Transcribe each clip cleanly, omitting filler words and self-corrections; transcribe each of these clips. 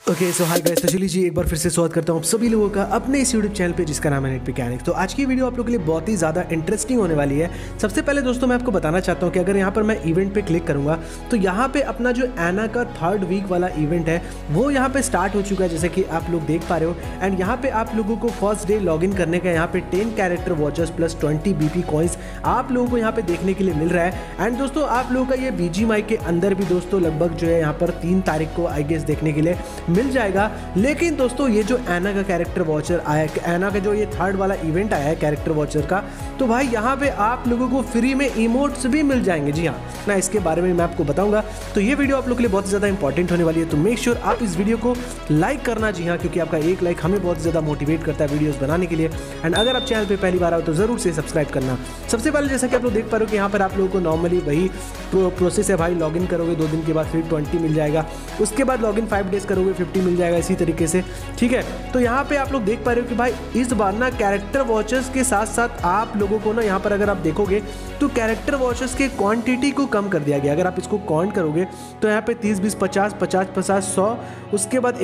Okay so hi guys, तो चलिए जी एक बार फिर से स्वागत करता हूँ आप सभी लोगों का अपने इस यूट्यूब चैनल पे जिसका नाम है नेट मैकेनिक्स। तो आज की वीडियो आप लोगों के लिए बहुत ही ज़्यादा इंटरेस्टिंग होने वाली है। सबसे पहले दोस्तों मैं आपको बताना चाहता हूँ कि अगर यहाँ पर मैं इवेंट पे क्लिक करूँगा तो यहाँ पे अपना जो एना का 3rd वीक वाला इवेंट है वो यहाँ पे स्टार्ट हो चुका है, जैसे कि आप लोग देख पा रहे हो। एंड यहाँ पे आप लोगों को फर्स्ट डे लॉग इन करने का यहाँ पे 10 character vouchers plus 20 BP coins आप लोगों को यहाँ पे देखने के लिए मिल रहा है। एंड दोस्तों आप लोगों का ये BGMI के अंदर भी दोस्तों लगभग जो है यहाँ पर 3 तारीख को आई गेस देखने के लिए मिल जाएगा। लेकिन दोस्तों ये जो एना का कैरेक्टर वॉचर आया है, एना का जो ये 3rd वाला इवेंट आया है कैरेक्टर वॉचर का, तो भाई यहाँ पे आप लोगों को फ्री में इमोट्स भी मिल जाएंगे। जी हाँ, ना इसके बारे में मैं आपको बताऊंगा। तो ये वीडियो आप लोग के लिए बहुत ही ज़्यादा इंपॉर्टेंट होने वाली है, तो मेक श्योर आप इस वीडियो को लाइक करना। जी हाँ, क्योंकि आपका एक लाइक हमें बहुत ज़्यादा मोटिवेट करता है वीडियोज़ बनाने के लिए। एंड अगर आप चैनल पर पहली बार आओ तो ज़रूर से सब्सक्राइब करना। सबसे पहले जैसा कि आप लोग देख पा रहे हो कि यहाँ पर आप लोगों को नॉर्मली वही प्रोसेस है भाई, लॉग इन करोगे 2 दिन के बाद फिर 20 मिल जाएगा, उसके बाद लॉग इन 5 डेज करोगे 50 मिल जाएगा, इसी तरीके से। ठीक है, तो यहाँ पे आप लोग देख पा रहे हो कि भाई इस बार ना कैरेक्टर वॉचर्स के साथ साथ आप लोगों को ना यहाँ पर अगर आप देखोगे तो कैरेक्टर वॉचर्स के क्वांटिटी को कम कर दिया गया। अगर आप इसको काउंट करोगे तो यहाँ पे 30 20 50 50 50 100, उसके बाद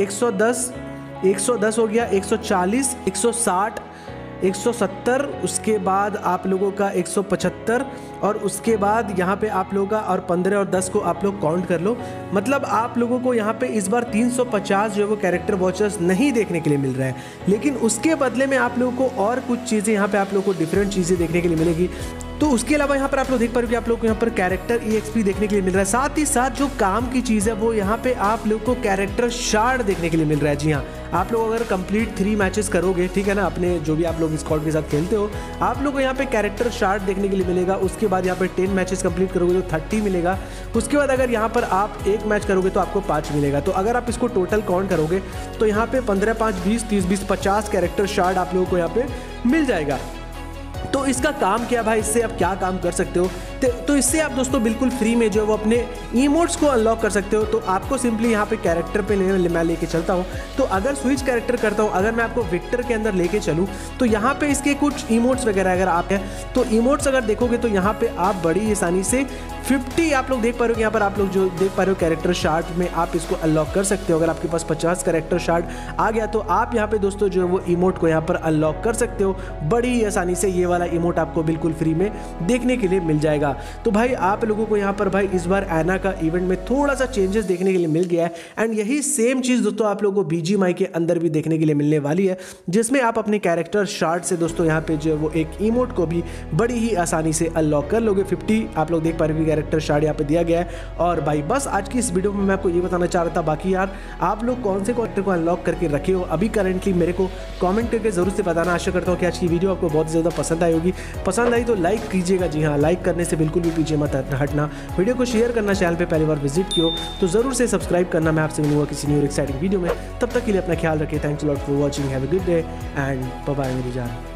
110 हो गया, 140 160 170, उसके बाद आप लोगों का 175, और उसके बाद यहाँ पे आप लोगों का और 15 और 10 को आप लोग काउंट कर लो। मतलब आप लोगों को यहाँ पे इस बार 350 जो है वो कैरेक्टर वॉचर्स नहीं देखने के लिए मिल रहा है, लेकिन उसके बदले में आप लोगों को और कुछ चीज़ें यहाँ पे आप लोगों को डिफरेंट चीज़ें देखने के लिए मिलेगी। तो उसके अलावा यहाँ पर आप लोग देख पा रहे हो कि आप लोग को यहाँ पर कैरेक्टर EXP देखने के लिए मिल रहा है। साथ ही साथ जो काम की चीज़ है वो यहाँ पे आप लोग को कैरेक्टर शार्ड देखने के लिए मिल रहा है। जी हाँ, आप लोग अगर कंप्लीट 3 मैचेस करोगे, ठीक है ना, अपने जो भी आप लोग स्क्वाड के साथ खेलते हो, आप लोग को यहाँ पे कैरेक्टर शार्ड देखने के लिए मिलेगा। उसके बाद यहाँ पे 10 मैचेस कंप्लीट करोगे तो 30 मिलेगा। उसके बाद अगर यहाँ पर आप 1 मैच करोगे तो आपको 5 मिलेगा। तो अगर आप इसको टोटल काउंट करोगे तो यहाँ पे 15 5 20 30 20 50 कैरेक्टर शार्ड आप लोगों को यहाँ पे मिल जाएगा। तो इसका काम क्या भाई, इससे आप क्या काम कर सकते हो? तो इससे आप दोस्तों बिल्कुल फ्री में जो है वो अपने इमोट्स को अनलॉक कर सकते हो। तो आपको सिंपली यहाँ पे कैरेक्टर पे मैं लेके चलता हूँ। तो अगर स्विच कैरेक्टर करता हूँ, अगर मैं आपको विक्टर के अंदर लेके चलूँ तो यहाँ पे इसके कुछ इमोट्स वगैरह अगर आप हैं तो इमोट्स अगर देखोगे तो यहाँ पे आप बड़ी आसानी से 50 आप लोग देख पा रहे हो कि यहाँ पर आप लोग जो देख पा रहे हो कैरेक्टर शार्ड में आप इसको अनलॉक कर सकते हो। अगर आपके पास 50 कैरेक्टर शार्ड आ गया तो आप यहाँ पे दोस्तों जो है वो इमोट को यहाँ पर अनलॉक कर सकते हो बड़ी आसानी से। ये वाला इमोट आपको बिल्कुल फ्री में देखने के लिए मिल जाएगा। तो भाई आप लोगों को यहाँ पर भाई इस बार एना का इवेंट में थोड़ा सा चेंजेस देखने के लिए मिल गया है। एंड यही सेम चीज़ दोस्तों आप लोगों को BGMI के अंदर भी देखने के लिए मिलने वाली है, जिसमें आप अपने कैरेक्टर शार्ड से दोस्तों यहाँ पे जो है वो एक इमोट को भी बड़ी ही आसानी से अनलॉक कर लोगे। 50 आप लोग देख पा रहे हो कैरेक्टर शार्ड यहाँ पे दिया गया है। और भाई बस आज की इस वीडियो में मैं आपको ये बताना चाह रहा था। बाकी यार आप लोग कौन से कैरेक्टर को अनलॉक करके रखे हो अभी करंटली मेरे को कमेंट करके जरूर से बताना। आशा करता हूँ कि आज की वीडियो आपको बहुत ज़्यादा पसंद आई होगी। पसंद आई तो लाइक कीजिएगा। जी हाँ, लाइक करने से बिल्कुल भी पीछे मत हटना। वीडियो को शेयर करना, चैनल पे पहली बार विजिट किया तो जरूर से सब्सक्राइब करना। मैं आपसे मिलूंगा किसी न्यू और एक्साइटिंग वीडियो में। तब तक के लिए अपना ख्याल रखिए। Thanks a lot for watching. Have a good day and bye bye मेरी जान।